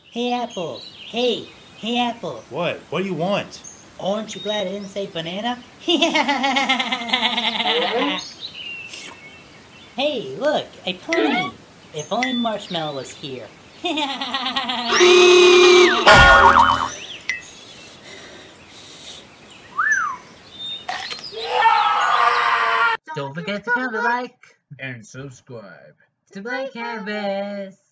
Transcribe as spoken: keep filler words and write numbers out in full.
Hey, Apple. Hey, hey, Apple. What? What do you want? Aren't you glad I didn't say banana? Hey, look, a pony. If only Marshmallow was here. Don't forget to comment, like, and subscribe to my canvas.